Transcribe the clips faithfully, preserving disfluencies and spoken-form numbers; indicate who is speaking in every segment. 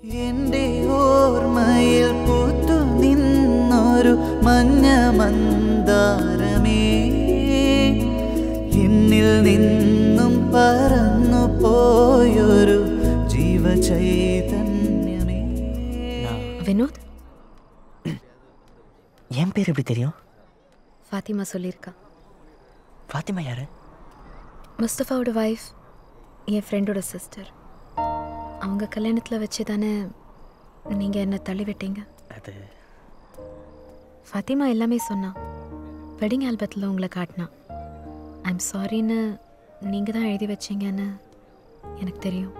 Speaker 1: എന്റെ ഓർമ്മയിൽ പൂത്തു നിന്നൊരു മഞ്ഞ മന്ദാരമേ എന്നിൽ നിന്നും പറന്നു പോയൊരു ജീവചൈതന്യമേ.
Speaker 2: வினோத்,
Speaker 3: என் பேர் எப்படி தெரியும்?
Speaker 2: ஃபாத்திமா சொல்லியிருக்கா.
Speaker 3: ஃபாத்திமா யாரு?
Speaker 2: முஸ்தஃபாவோட வைஃப், என் ஃப்ரெண்டோட சிஸ்டர். அவங்க கல்யாணத்தில் வச்சு தானே நீங்கள் என்ன தள்ளி விட்டீங்க.
Speaker 3: அது
Speaker 2: ஃபாத்திமா எல்லாமே சொன்னா. வெட்டிங் ஆல்பத்தில் உங்களை காட்டினா. ஐம் சாரின்னு நீங்கள் தான் எழுதி வச்சிங்கன்னு எனக்கு தெரியும்.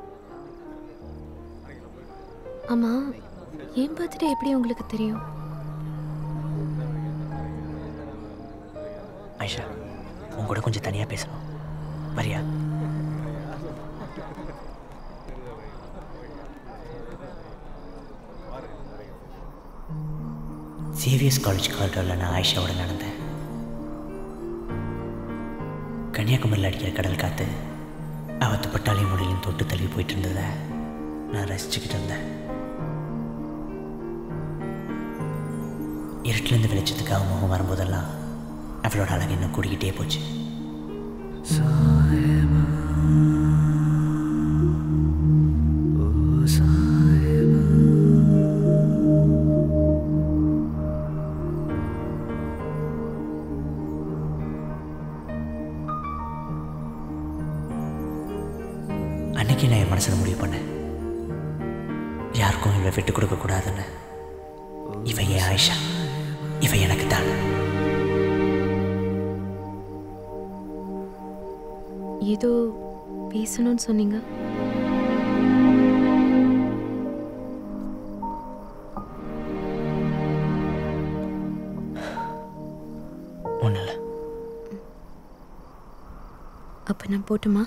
Speaker 2: ஆமாம், என் பர்த்டே எப்படி உங்களுக்கு தெரியும்?
Speaker 3: ஐஷா, உங்க கூட கொஞ்சம் தனியாக பேசணும், வரியா? சிவிஎஸ் காலேஜ் காரிடாரில் நான் ஆயிஷாவோட நடந்தேன். கன்னியாகுமரியில் அடிக்கிற கடல் காற்று அவத்து பட்டாளி முடியலையும் தொட்டு தள்ளி போயிட்டு இருந்ததை நான் ரசிச்சுக்கிட்டு இருந்தேன். இருட்டிலேருந்து வெளிச்சத்துக்கு அவன் முகம் வரும்போதெல்லாம் அவளோட அழகு இன்னும் கூடிக்கிட்டே போச்சு. அன்னைக்கு நான் என் மனசில் முடிவு பண்ணேன், யாருக்கும் இவளை விட்டு கொடுக்க கூடாதுன்னு. இவ என் ஆயிஷா, இவ எனக்கு தான்.
Speaker 2: ஏதோ பேசணும்னு சொன்னீங்க.
Speaker 3: ஒன்றும் இல்லை.
Speaker 2: அப்போ நான் போட்டுமா?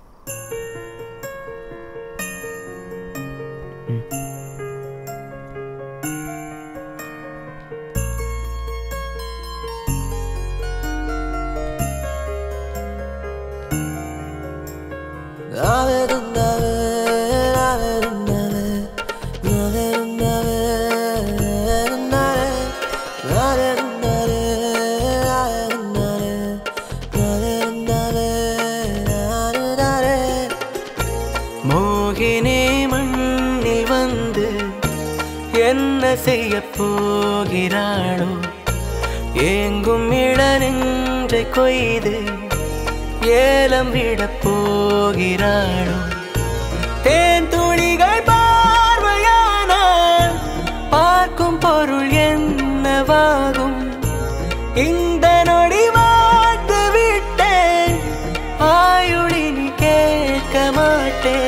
Speaker 1: மோகினே மண்ணில் வந்து என்ன செய்ய போகிறாளோ, எங்கும் இளநெஞ்சை கொய்து ஏலம் விட போகிறாளோ. தேன் துளிகள் பார்வையானால் பார்க்கும் பொருள் என்னவாகும்? இந்த நொடி வாழ்த்து விட்டேன், ஆயுளினி கேட்க மாட்டேன்.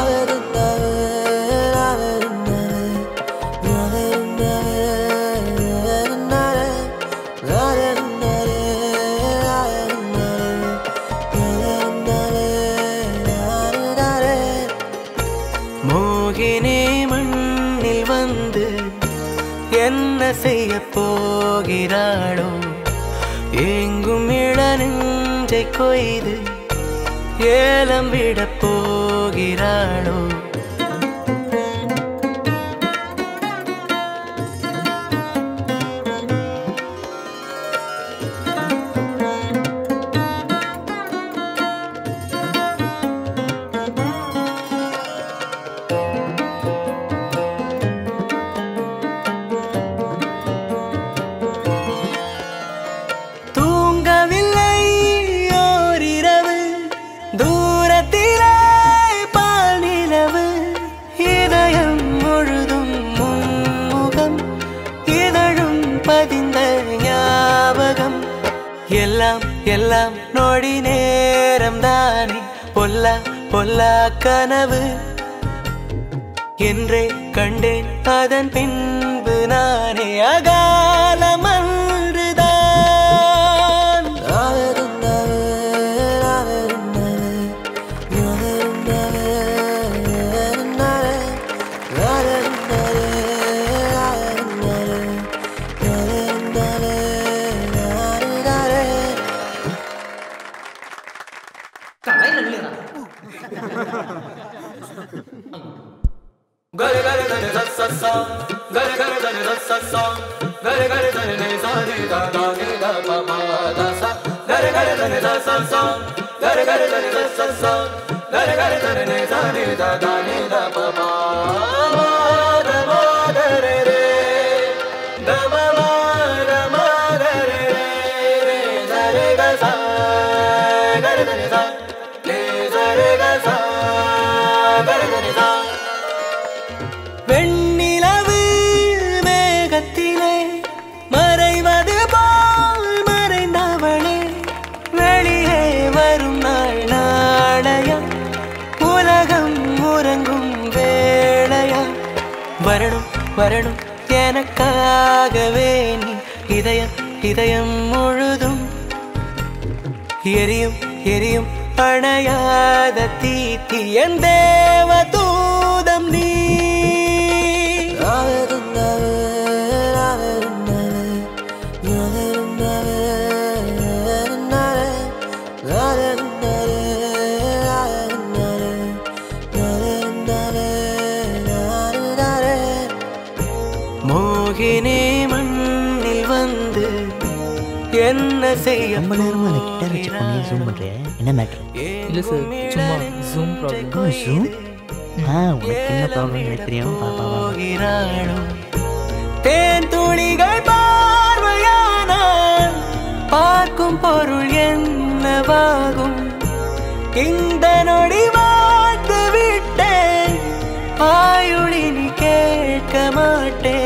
Speaker 1: மோகினே மண்ணில் வந்து என்ன செய்ய போகிறாளோ, எங்கும் இளநெஞ்சை கொய்து ஏலம் விட போகிறாளோ. எல்லாம் எல்லாம் நொடி நேரம் தானே, பொல்லா பொல்லா கனவு என்றே கண்டேன், அதன் பின்பு நானே அகாலமன்றுதான். gare gare dane sa sa sa gare gare dane sa sa sa gare gare dane ne sa ni da da ni da pa pa da sa gare gare dane sa sa sa gare gare dane sa sa sa gare gare dane ne sa ni da da ni da pa pa ma da ma da re re da ma ma da ma da re re da re ga sa gare dane sa le sa re ga sa gare dane sa வெண்ணிலவு மேகத்திலே மறைவது போல் மறைந்தவளே வெளியே வரும் நாள் நாளையா உலகம் உறங்கும் வேளையா வரணும் வரணும் எனக்காகவே நீ இதயம் இதயம் முழுதும் எரியும் எரியும் அணையாத தீத்தி என் தேவ தூதம் நீ மோகினி மண்ணில் வந்து என்ன செய்ய
Speaker 3: ரொம்ப நேரமா அந்த கிட்டார் வச்சு பண்ணி ஜூம் பண்றேன். என்ன மேட்டர்?
Speaker 4: இல்ல சார், சும்மா ஜூம் ப்ராப்ளம்.
Speaker 3: ஜூம்? ஆ, உனக்கு என்ன ப்ராப்ளம் எனக்கு தெரியும். பாப்பா
Speaker 1: தேன் துளிகள் பார்வையானால் பார்க்கும் பொருள் என்னவாகும் இந்த நொடி வாழ்த்து விட்டேன் ஆயுளி நீ கேட்க மாட்டேன்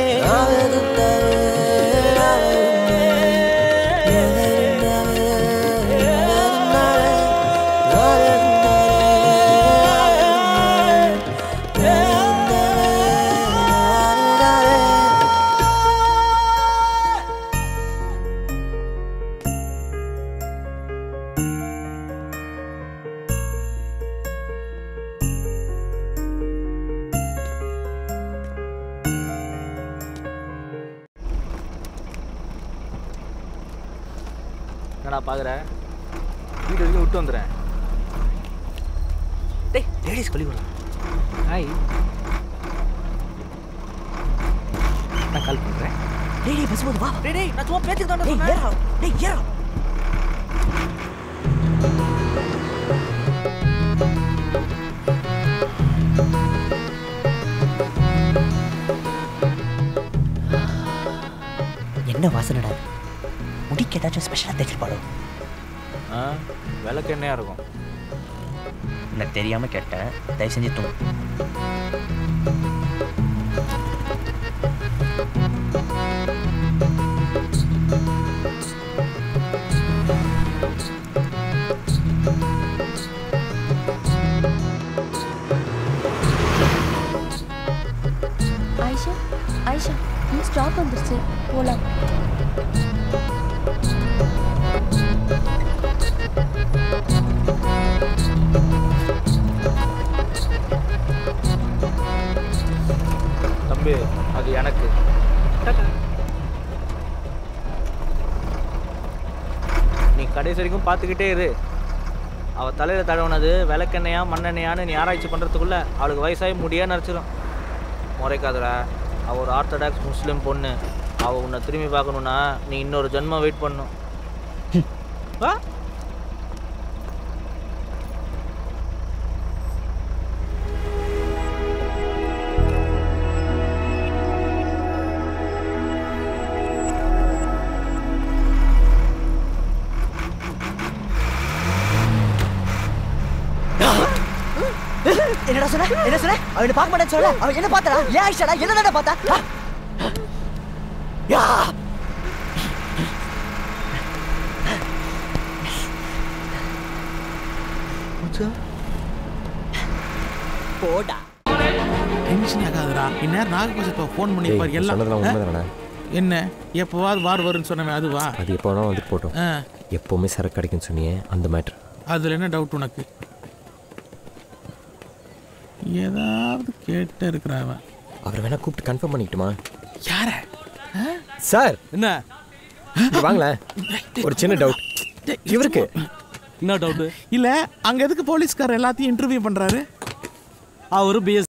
Speaker 4: என்னடா பாக்குற? வீடு வரைக்கும் விட்டு வந்துடுறேன்.
Speaker 3: டேய், லேடிஸ் கொல்லி விடலாம்.
Speaker 4: ஹாய், நான் கால் பண்ணுறேன்.
Speaker 3: டேய் டேய், பஸ் போது வா.
Speaker 4: டேய் டேய், நான் சும்மா பேச்சுக்கு தான்
Speaker 3: டேய் ஏறா. டேய் ஏறா. என்ன வாசனடா? முடிக்கு ஏதாச்சும் ஸ்பெஷலாக தேய்ச்சிருப்பாளோ?
Speaker 4: ஆ, விளக்கு என்னையா இருக்கும்?
Speaker 3: எனக்கு தெரியாமல் கேட்டேன், தயவு செஞ்சு தூங்கு.
Speaker 5: ஆயிஷா ஆயிஷா நீ ஸ்டாப் வந்துருச்சு, போலாம்.
Speaker 4: தம்பி, அது எனக்கு. நீ கடைசி வரைக்கும் பார்த்துக்கிட்டே இரு. அவள் தலையில் தடவுனது விளக்கெண்ணையா மண்ணெண்ணையான்னு நீ ஆராய்ச்சி பண்ணுறதுக்குள்ளே அவளுக்கு வயசாகி முடியே நினச்சிடும். முறைக்காதடா, அவள் ஒரு ஆர்த்தடாக்ஸ் முஸ்லீம் பொண்ணு. அவள் உன்னை திரும்பி பார்க்கணுன்னா நீ இன்னொரு ஜென்மம் வெயிட் பண்ணணும். வா.
Speaker 3: என்னடா சொன்ன? என்ன சொன்ன? அவனை பார்க்க மாட்டேன்னு சொல்ல. அவன் என்ன பார்த்தா? ஏன் ஆயிஷாடா? என்னடா பார்த்தா? யா! போடா.
Speaker 6: டென்ஷன் ஆகாதுடா. இந்நேரம் நாகபூசத்தை ஃபோன் பண்ணிப்பாரு. எல்லாம் என்ன எப்போவாது வார் வரும்னு சொன்னவன் அதுவா?
Speaker 7: அது எப்போ வேணாலும் வந்துட்டு போட்டோம். எப்போவுமே சரக்கு கிடைக்குன்னு சொன்னியே, அந்த மேட்ரு.
Speaker 6: அதில் என்ன டவுட் உனக்கு? ஏதாவது கேட்டு இருக்கிறாவன்.
Speaker 7: அவர் வேணா கூப்பிட்டு கன்ஃபார்ம் பண்ணிக்கிட்டுமா?
Speaker 6: யார
Speaker 7: சார்?
Speaker 6: என்ன
Speaker 7: வாங்களேன், ஒரு சின்ன டவுட் இவருக்கு.
Speaker 6: என்ன டவுட்? இல்லை, அங்கே எதுக்கு போலீஸ்கார் எல்லாத்தையும் இன்டர்வியூ பண்ணுறாரு? அவரு பிஎஸ்